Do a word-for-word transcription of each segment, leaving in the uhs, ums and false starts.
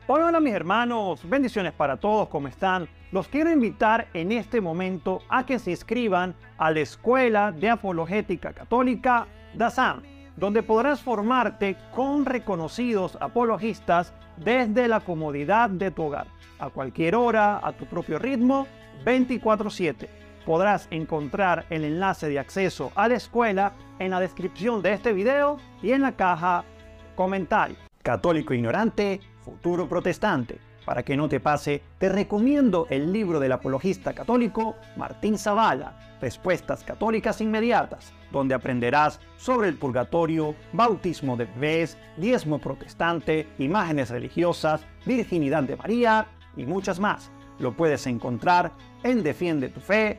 Hola, hola mis hermanos, bendiciones para todos, ¿cómo están? Los quiero invitar en este momento a que se inscriban a la Escuela de Apologética Católica D A S A M, donde podrás formarte con reconocidos apologistas desde la comodidad de tu hogar, a cualquier hora, a tu propio ritmo, veinticuatro siete. Podrás encontrar el enlace de acceso a la escuela en la descripción de este video y en la caja comentario. Católico ignorante, futuro protestante. Para que no te pase, te recomiendo el libro del apologista católico Martín Zavala, Respuestas Católicas Inmediatas, donde aprenderás sobre el purgatorio, bautismo de bebés, diezmo protestante, imágenes religiosas, virginidad de María y muchas más. Lo puedes encontrar en defiende tu fe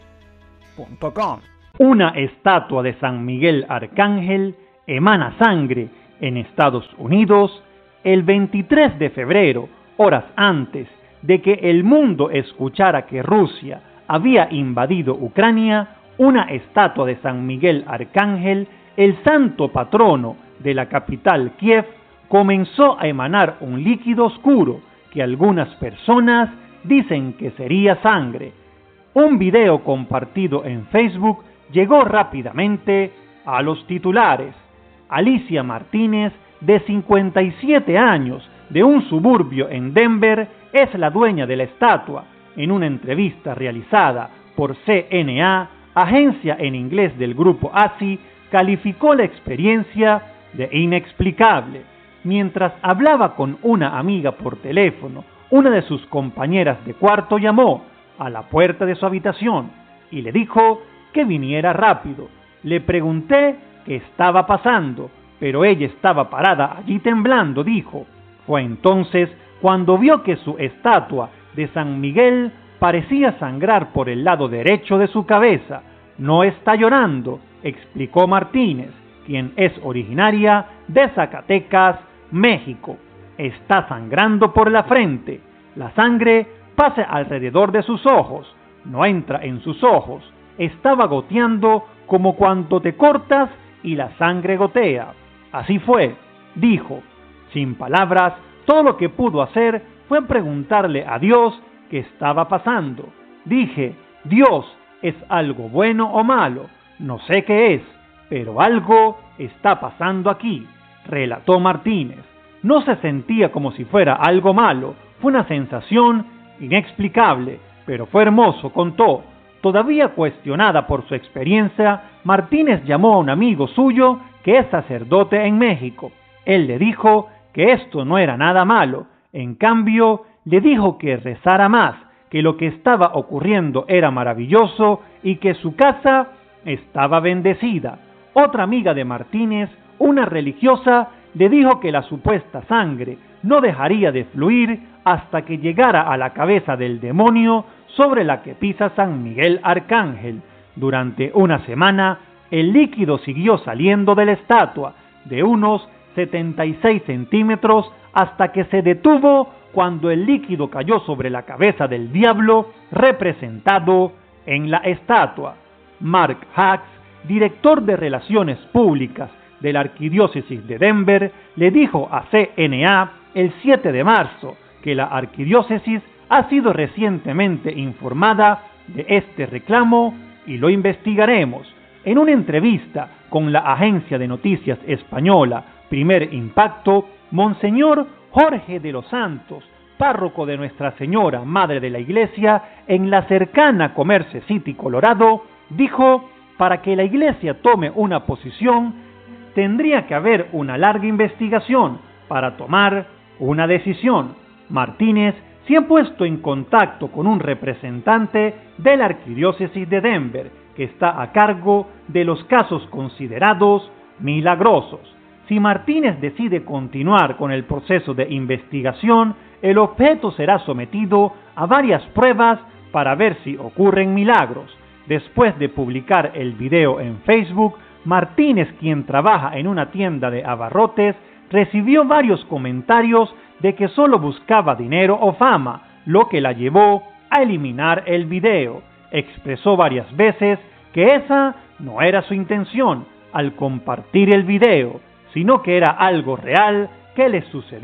punto com. Una estatua de San Miguel Arcángel emana sangre en Estados Unidos el veintitrés de febrero, horas antes de que el mundo escuchara que Rusia había invadido Ucrania. Una estatua de San Miguel Arcángel, el santo patrono de la capital Kiev, comenzó a emanar un líquido oscuro que algunas personas dicen que sería sangre. Un video compartido en Facebook llegó rápidamente a los titulares. Alicia Martínez, de cincuenta y siete años, de un suburbio en Denver, es la dueña de la estatua. En una entrevista realizada por C N A, agencia en inglés del grupo A S I, calificó la experiencia de inexplicable. Mientras hablaba con una amiga por teléfono, una de sus compañeras de cuarto llamó a la puerta de su habitación y le dijo que viniera rápido. Le pregunté qué estaba pasando, pero ella estaba parada allí temblando, dijo. Fue entonces cuando vio que su estatua de San Miguel parecía sangrar por el lado derecho de su cabeza. No está llorando, explicó Martínez, quien es originaria de Zacatecas, México. Está sangrando por la frente. La sangre pasa alrededor de sus ojos, no entra en sus ojos. Estaba goteando como cuando te cortas y la sangre gotea. Así fue, dijo. Sin palabras, todo lo que pudo hacer fue preguntarle a Dios qué estaba pasando. Dije, Dios, ¿es algo bueno o malo? No sé qué es, pero algo está pasando aquí, relató Martínez. No se sentía como si fuera algo malo, fue una sensación inexplicable, pero fue hermoso, contó. Todavía cuestionada por su experiencia, Martínez llamó a un amigo suyo que es sacerdote en México. Él le dijo que esto no era nada malo. En cambio, le dijo que rezara más, que lo que estaba ocurriendo era maravilloso y que su casa estaba bendecida. Otra amiga de Martínez, una religiosa, le dijo que la supuesta sangre no dejaría de fluir hasta que llegara a la cabeza del demonio sobre la que pisa San Miguel Arcángel. Durante una semana, el líquido siguió saliendo de la estatua, de unos setenta y seis centímetros, hasta que se detuvo cuando el líquido cayó sobre la cabeza del diablo representado en la estatua. Mark Hacks, director de Relaciones Públicas de la Arquidiócesis de Denver, le dijo a C N A el siete de marzo que la arquidiócesis ha sido recientemente informada de este reclamo y lo investigaremos. En una entrevista con la agencia de noticias española Primer Impacto, Monseñor Jorge de los Santos, párroco de Nuestra Señora Madre de la Iglesia en la cercana Commerce City, Colorado, dijo: para que la Iglesia tome una posición, tendría que haber una larga investigación para tomar una decisión. Martínez se ha puesto en contacto con un representante de la Arquidiócesis de Denver, que está a cargo de los casos considerados milagrosos. Si Martínez decide continuar con el proceso de investigación, el objeto será sometido a varias pruebas para ver si ocurren milagros. Después de publicar el video en Facebook, Martínez, quien trabaja en una tienda de abarrotes, recibió varios comentarios de que solo buscaba dinero o fama, lo que la llevó a eliminar el video. Expresó varias veces que esa no era su intención al compartir el video, sino que era algo real que le sucedió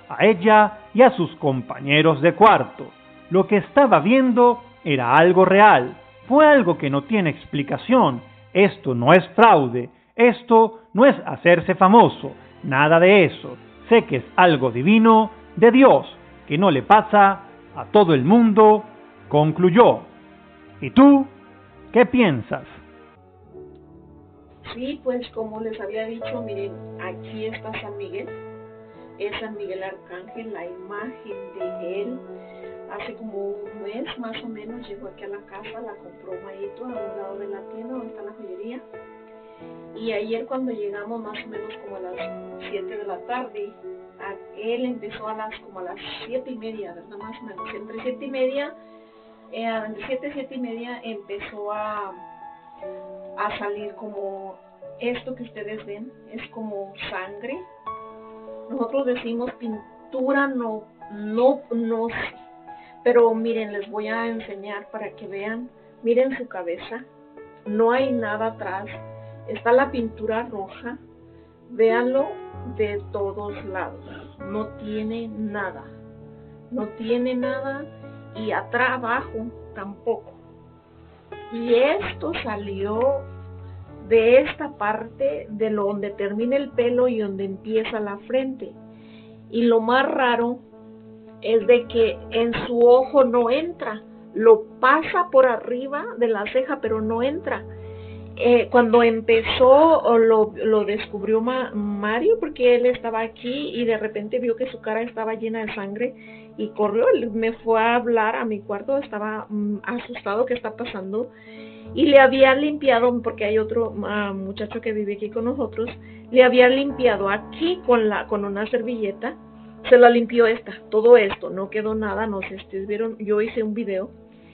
a ella y a sus compañeros de cuarto. Lo que estaba viendo era algo real, fue algo que no tiene explicación. Esto no es fraude, esto no es hacerse famoso, nada de eso. Sé que es algo divino de Dios, que no le pasa a todo el mundo, concluyó. ¿Y tú qué piensas? Sí, pues como les había dicho, miren, aquí está San Miguel, es San Miguel Arcángel, la imagen de él. Hace como un mes más o menos llegó aquí a la casa, la compró Mayito a un lado de la tienda donde está la joyería. Y ayer cuando llegamos más o menos como a las siete de la tarde, a, él empezó a las como a las siete y media, ¿verdad? Más o menos, entre siete y media, eh, entre siete y siete y media empezó a, a salir como esto que ustedes ven, es como sangre. Nosotros decimos pintura, no, no, no sé. Pero miren, les voy a enseñar para que vean. Miren su cabeza, no hay nada atrás. Está la pintura roja. Véanlo de todos lados. No tiene nada. No tiene nada. Y atrás abajo tampoco. Y esto salió de esta parte, de lo donde termina el pelo y donde empieza la frente. Y lo más raro es de que en su ojo no entra, lo pasa por arriba de la ceja, pero no entra. Eh, cuando empezó, lo, lo descubrió Ma, Mario, porque él estaba aquí y de repente vio que su cara estaba llena de sangre y corrió, él me fue a hablar a mi cuarto, estaba mm, asustado, ¿qué está pasando? Y le había limpiado, porque hay otro uh, muchacho que vive aquí con nosotros, le había limpiado aquí con, la, con una servilleta. Se la limpió esta, todo esto, no quedó nada, no sé si vieron, yo hice un video.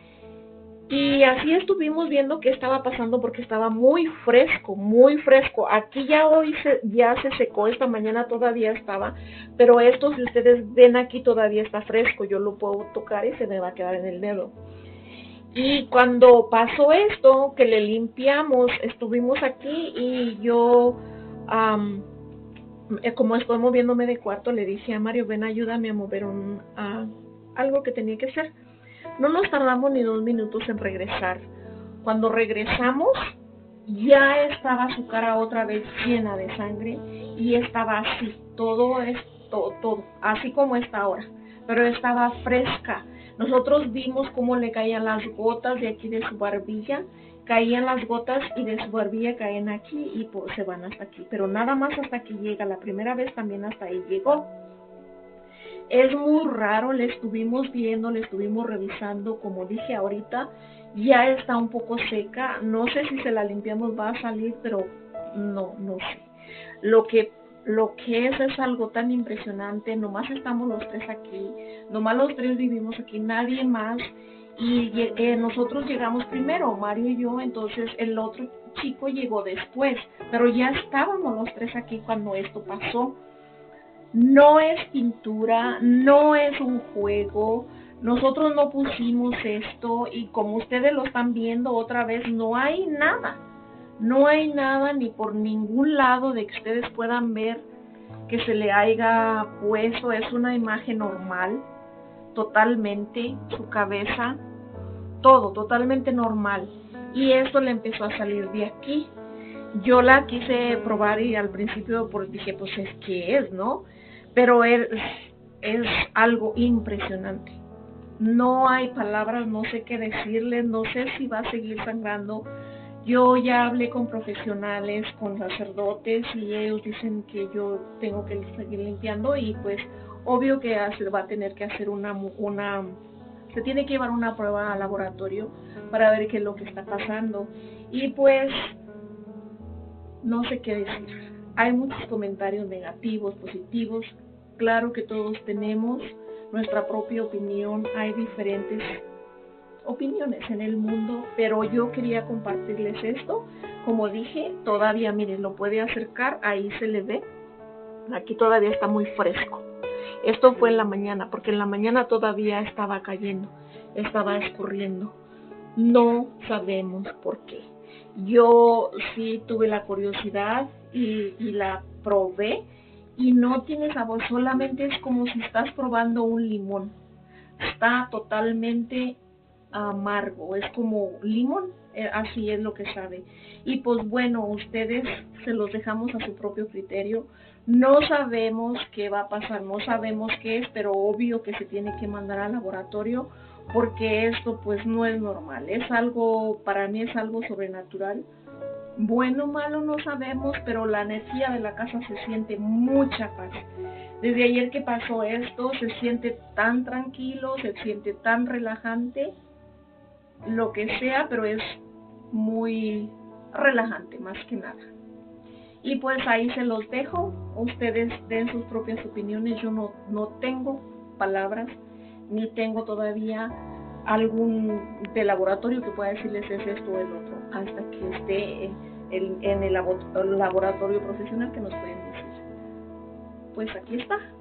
Y así estuvimos viendo qué estaba pasando porque estaba muy fresco, muy fresco. Aquí ya hoy se, ya se secó, esta mañana todavía estaba, pero esto si ustedes ven aquí todavía está fresco, yo lo puedo tocar y se me va a quedar en el dedo. Y cuando pasó esto, que le limpiamos, estuvimos aquí y yo... Um, como estoy moviéndome de cuarto, le dije a Mario, ven, ayúdame a mover un, uh, algo que tenía que hacer. No nos tardamos ni dos minutos en regresar. Cuando regresamos, ya estaba su cara otra vez llena de sangre y estaba así, todo esto, todo, así como está ahora, pero estaba fresca. Nosotros vimos cómo le caían las gotas de aquí de su barbilla, caían las gotas y de su barbilla caen aquí y pues, se van hasta aquí, pero nada más hasta aquí llega. La primera vez también hasta ahí llegó. Es muy raro, le estuvimos viendo, le estuvimos revisando, como dije ahorita, ya está un poco seca, no sé si se la limpiamos va a salir, pero no, no sé. Lo que, lo que es es algo tan impresionante, nomás estamos los tres aquí, nomás los tres vivimos aquí, nadie más. Y eh, nosotros llegamos primero, Mario y yo, entonces el otro chico llegó después, pero ya estábamos los tres aquí cuando esto pasó. No es pintura, no es un juego, nosotros no pusimos esto y como ustedes lo están viendo otra vez, no hay nada, no hay nada ni por ningún lado de que ustedes puedan ver que se le haya puesto, es una imagen normal, totalmente, su cabeza, todo totalmente normal, y esto le empezó a salir de aquí. Yo la quise probar y al principio pues dije, pues es que es, ¿no? Pero es, es algo impresionante. No hay palabras, no sé qué decirles, no sé si va a seguir sangrando. Yo ya hablé con profesionales, con sacerdotes, y ellos dicen que yo tengo que seguir limpiando y pues obvio que se va a tener que hacer una, una se tiene que llevar una prueba al laboratorio para ver qué es lo que está pasando. Y pues no sé qué decir. Hay muchos comentarios negativos, positivos. Claro que todos tenemos nuestra propia opinión. Hay diferentes opiniones en el mundo, pero yo quería compartirles esto. Como dije, todavía, miren, lo puede acercar, ahí se le ve. Aquí todavía está muy fresco. Esto fue en la mañana, porque en la mañana todavía estaba cayendo, estaba escurriendo. No sabemos por qué. Yo sí tuve la curiosidad y, y la probé y no tiene sabor, solamente es como si estás probando un limón. Está totalmente amargo, es como limón, eh, así es lo que sabe. Y pues bueno, ustedes se los dejamos a su propio criterio. No sabemos qué va a pasar, no sabemos qué es, pero obvio que se tiene que mandar al laboratorio porque esto pues no es normal, es algo, para mí es algo sobrenatural. Bueno o malo no sabemos, pero la energía de la casa se siente mucha paz. Desde ayer que pasó esto, se siente tan tranquilo, se siente tan relajante, lo que sea, pero es muy relajante más que nada. Y pues ahí se los dejo, ustedes den sus propias opiniones, yo no, no tengo palabras, ni tengo todavía algún de laboratorio que pueda decirles es esto o el otro, hasta que esté en, en, en el laboratorio profesional que nos pueden decir. Pues aquí está.